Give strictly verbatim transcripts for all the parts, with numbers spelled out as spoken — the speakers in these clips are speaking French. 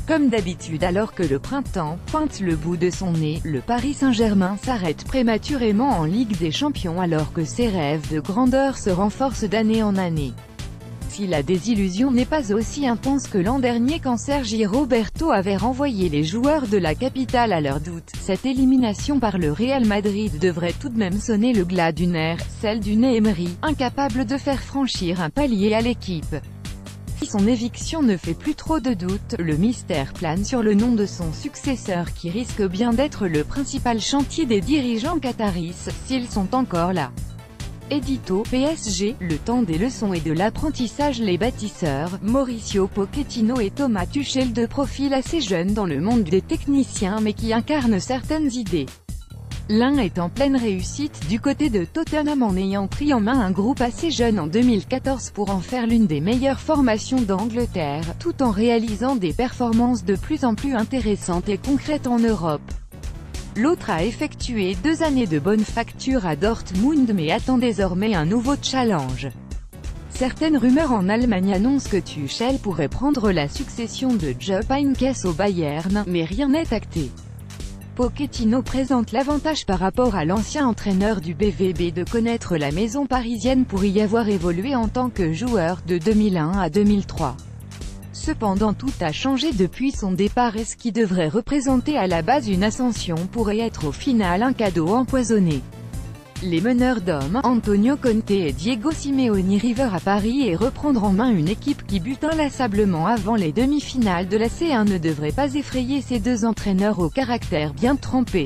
Comme d'habitude, alors que le printemps pointe le bout de son nez, le Paris Saint-Germain s'arrête prématurément en Ligue des Champions alors que ses rêves de grandeur se renforcent d'année en année. Si la désillusion n'est pas aussi intense que l'an dernier quand Sergi Roberto avait renvoyé les joueurs de la capitale à leurs doutes, cette élimination par le Real Madrid devrait tout de même sonner le glas d'une ère, celle d'Unai Emery, incapable de faire franchir un palier à l'équipe. Si son éviction ne fait plus trop de doute, le mystère plane sur le nom de son successeur qui risque bien d'être le principal chantier des dirigeants qataris, s'ils sont encore là. Édito, P S G, le temps des leçons et de l'apprentissage. Les bâtisseurs, Mauricio Pochettino et Thomas Tuchel, deux profils assez jeunes dans le monde des techniciens mais qui incarnent certaines idées. L'un est en pleine réussite du côté de Tottenham en ayant pris en main un groupe assez jeune en deux mille quatorze pour en faire l'une des meilleures formations d'Angleterre, tout en réalisant des performances de plus en plus intéressantes et concrètes en Europe. L'autre a effectué deux années de bonne facture à Dortmund mais attend désormais un nouveau challenge. Certaines rumeurs en Allemagne annoncent que Tuchel pourrait prendre la succession de Jupp Heynckes au Bayern, mais rien n'est acté. Pochettino présente l'avantage par rapport à l'ancien entraîneur du B V B de connaître la maison parisienne pour y avoir évolué en tant que joueur de deux mille un à deux mille trois. Cependant tout a changé depuis son départ et ce qui devrait représenter à la base une ascension pourrait être au final un cadeau empoisonné. Les meneurs d'hommes, Antonio Conte et Diego Simeone arrivèrent à Paris et reprendre en main une équipe qui bute inlassablement avant les demi-finales de la C un ne devrait pas effrayer ces deux entraîneurs au caractère bien trempé.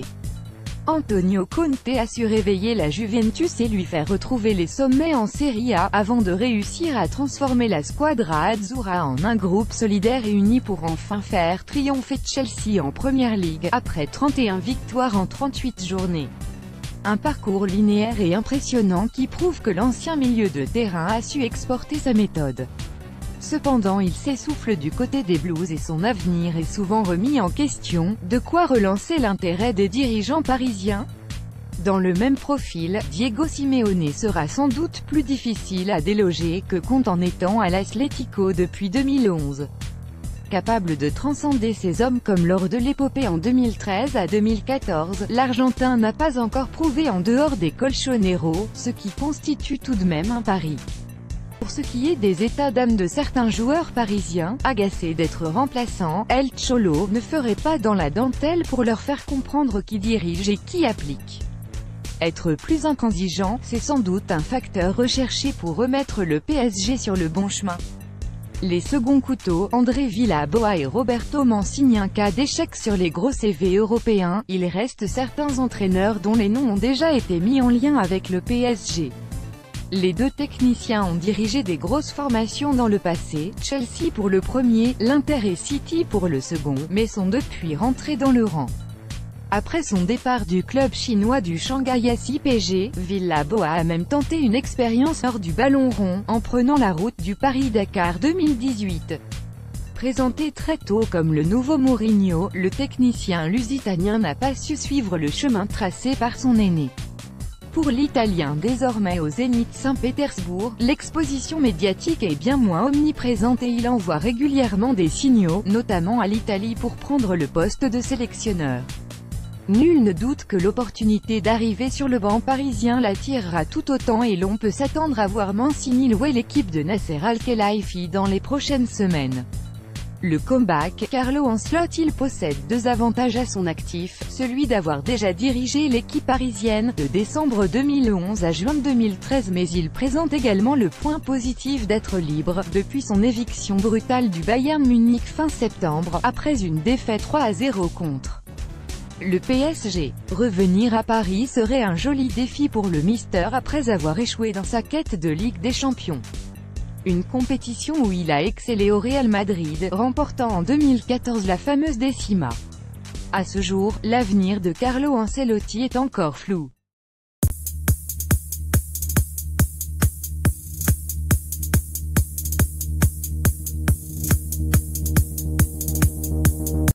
Antonio Conte a su réveiller la Juventus et lui faire retrouver les sommets en Serie A, avant de réussir à transformer la Squadra Azzurra en un groupe solidaire et uni pour enfin faire triompher Chelsea en Première Ligue, après trente et une victoires en trente-huit journées. Un parcours linéaire et impressionnant qui prouve que l'ancien milieu de terrain a su exporter sa méthode. Cependant il s'essouffle du côté des Blues et son avenir est souvent remis en question, de quoi relancer l'intérêt des dirigeants parisiens. Dans le même profil, Diego Simeone sera sans doute plus difficile à déloger que Conte en étant à l'Atlético depuis deux mille onze. Capable de transcender ses hommes comme lors de l'épopée en deux mille treize à deux mille quatorze, l'Argentin n'a pas encore prouvé en dehors des Colchoneros, ce qui constitue tout de même un pari. Pour ce qui est des états d'âme de certains joueurs parisiens, agacés d'être remplaçants, El Cholo ne ferait pas dans la dentelle pour leur faire comprendre qui dirige et qui applique. Être plus intransigeant, c'est sans doute un facteur recherché pour remettre le P S G sur le bon chemin. Les seconds couteaux, André Villaboa et Roberto Mancini. Un cas d'échec sur les gros C V européens, il reste certains entraîneurs dont les noms ont déjà été mis en lien avec le P S G. Les deux techniciens ont dirigé des grosses formations dans le passé, Chelsea pour le premier, l'Inter et City pour le second, mais sont depuis rentrés dans le rang. Après son départ du club chinois du Shanghai S I P G, Villaboa a même tenté une expérience hors du ballon rond, en prenant la route du Paris-Dakar deux mille dix-huit. Présenté très tôt comme le nouveau Mourinho, le technicien lusitanien n'a pas su suivre le chemin tracé par son aîné. Pour l'Italien désormais au Zénith Saint-Pétersbourg, l'exposition médiatique est bien moins omniprésente et il envoie régulièrement des signaux, notamment à l'Italie pour prendre le poste de sélectionneur. Nul ne doute que l'opportunité d'arriver sur le banc parisien l'attirera tout autant et l'on peut s'attendre à voir Mancini louer l'équipe de Nasser Al-Khelaifi dans les prochaines semaines. Le comeback, Carlo Ancelotti. Il possède deux avantages à son actif, celui d'avoir déjà dirigé l'équipe parisienne, de décembre deux mille onze à juin deux mille treize, mais il présente également le point positif d'être libre, depuis son éviction brutale du Bayern Munich fin septembre, après une défaite trois à zéro contre le P S G. Revenir à Paris serait un joli défi pour le Mister après avoir échoué dans sa quête de Ligue des Champions. Une compétition où il a excellé au Real Madrid, remportant en deux mille quatorze la fameuse décima. À ce jour, l'avenir de Carlo Ancelotti est encore flou.